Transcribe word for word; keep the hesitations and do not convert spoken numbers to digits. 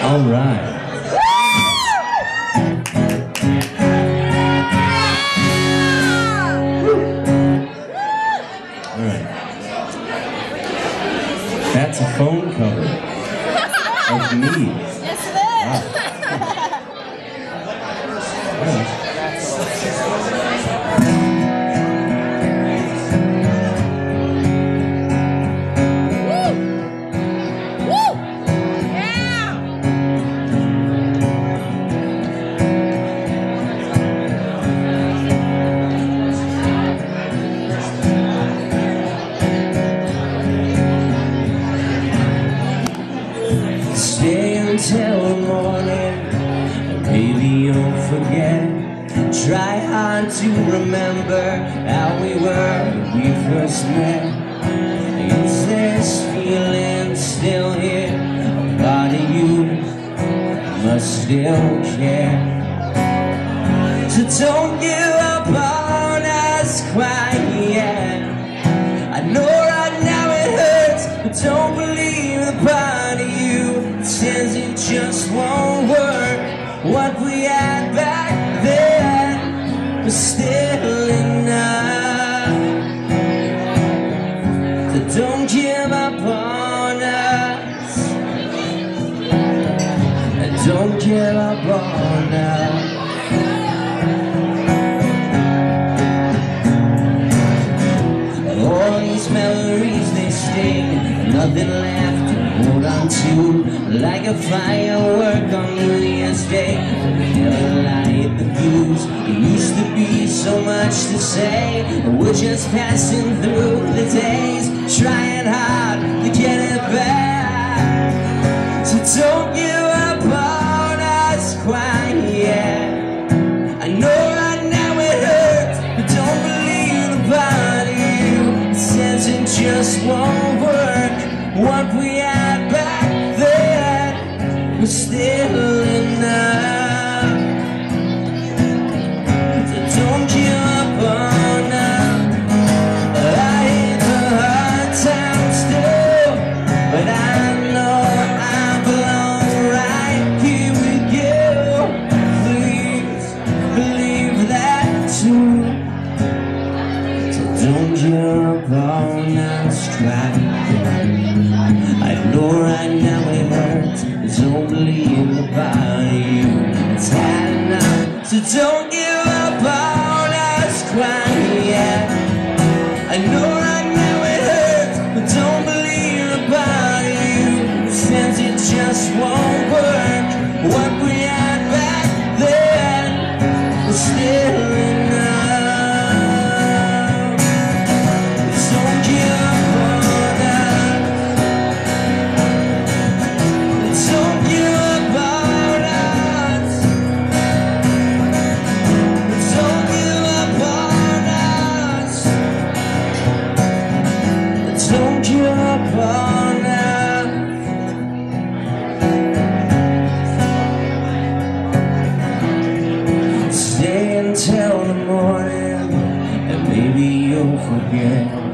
All right. All right. That's a phone cover of me. Yes, it is. Wow. All right. Stay until the morning, and maybe you'll forget. Try hard to remember how we were when we first met. Is this feeling still here? A part of you must still care. So don't give up on us quite yet. I know right now it hurts, but don't believe the part of you says it just won't work. What we had back then was still enough. So don't give up on us. Don't give up on us. All these memories, they sting, nothing left to hold on to. Like a firework on New Year's Day, we never light the fuse. It used to be so much to say, we're just passing through the days, trying hard to get it back. So don't give up on us quite yet. I know right now it hurts, but don't believe the part of you says it just won't work. What we had back then was still enough. So don't give up on us. I hate the hard times too, but I know I belong right here with you. Please believe that too. So don't give up on us, try. I know right now it hurts, but don't believe about you. It's had enough, so don't give up on us quite yet. I know right now it hurts, but don't believe about you. Since it just won't work. What we had back then was still enough. So don't give up on us. Don't give up on us. Don't give up on us. Don't give up on us. Stay until the morning, and maybe you'll forget.